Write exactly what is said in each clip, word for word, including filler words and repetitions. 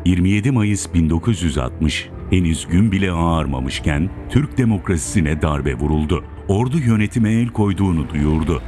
yirmi yedi Mayıs bin dokuz yüz altmış, henüz gün bile ağarmamışken Türk demokrasisine darbe vuruldu. Ordu yönetime el koyduğunu duyurdu.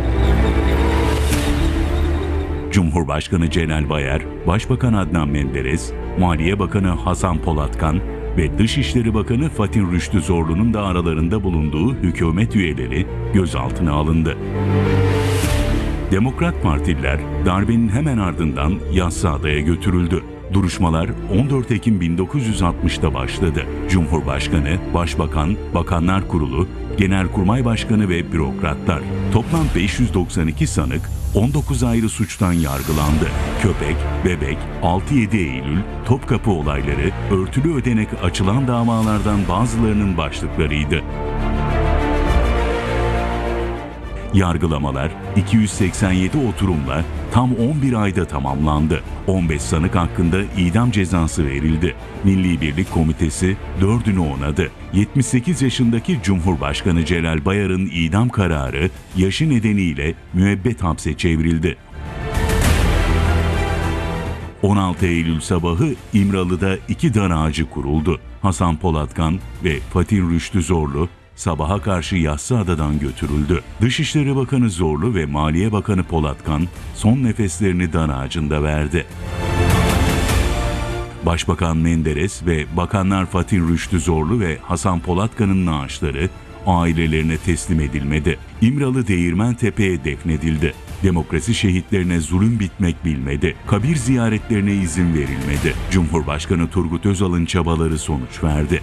Cumhurbaşkanı Celal Bayar, Başbakan Adnan Menderes, Maliye Bakanı Hasan Polatkan ve Dışişleri Bakanı Fatih Rüştü Zorlu'nun da aralarında bulunduğu hükümet üyeleri gözaltına alındı. Demokrat Partililer darbenin hemen ardından Yassıada'ya götürüldü. Duruşmalar on dört Ekim bin dokuz yüz altmış'ta başladı. Cumhurbaşkanı, Başbakan, Bakanlar Kurulu, Genelkurmay Başkanı ve bürokratlar. Toplam beş yüz doksan iki sanık on dokuz ayrı suçtan yargılandı. Köpek, Bebek, altı yedi Eylül, Topkapı olayları, örtülü ödenek açılan davalardan bazılarının başlıklarıydı. Yargılamalar iki yüz seksen yedi oturumla tam on bir ayda tamamlandı. on beş sanık hakkında idam cezası verildi. Milli Birlik Komitesi dördünü onadı. yetmiş sekiz yaşındaki Cumhurbaşkanı Celal Bayar'ın idam kararı yaşı nedeniyle müebbet hapse çevrildi. on altı Eylül sabahı İmralı'da iki dar ağacı kuruldu. Hasan Polatkan ve Fatih Rüştü Zorlu sabaha karşı Yassıada'dan götürüldü. Dışişleri Bakanı Zorlu ve Maliye Bakanı Polatkan son nefeslerini dar ağacında verdi. Başbakan Menderes ve Bakanlar Fatih Rüştü Zorlu ve Hasan Polatkan'ın naaşları ailelerine teslim edilmedi. İmralı Değirmentepe'ye defnedildi. Demokrasi şehitlerine zulüm bitmek bilmedi. Kabir ziyaretlerine izin verilmedi. Cumhurbaşkanı Turgut Özal'ın çabaları sonuç verdi.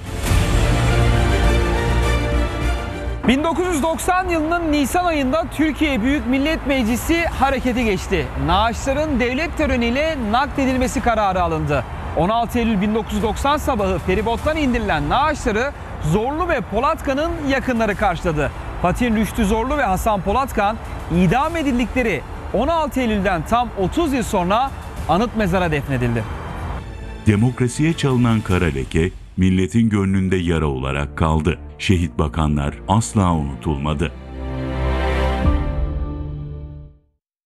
bin dokuz yüz doksan yılının Nisan ayında Türkiye Büyük Millet Meclisi harekete geçti. Naaşların devlet töreniyle nakledilmesi kararı alındı. on altı Eylül bin dokuz yüz doksan sabahı feribottan indirilen naaşları Zorlu ve Polatkan'ın yakınları karşıladı. Fatih Rüştü Zorlu ve Hasan Polatkan idam edildikleri on altı Eylül'den tam otuz yıl sonra anıt mezara defnedildi. Demokrasiye çalınan kara leke milletin gönlünde yara olarak kaldı. Şehit bakanlar asla unutulmadı.